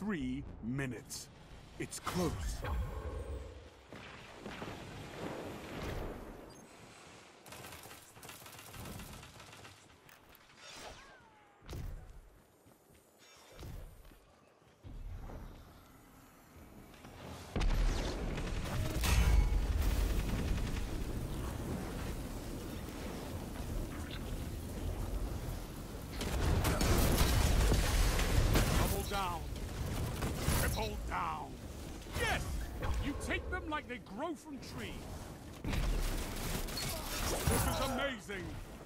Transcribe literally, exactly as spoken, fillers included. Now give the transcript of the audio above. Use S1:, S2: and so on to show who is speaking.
S1: three minutes. It's close. Down. Triple down. Yes! You take them like they grow from trees. This is amazing.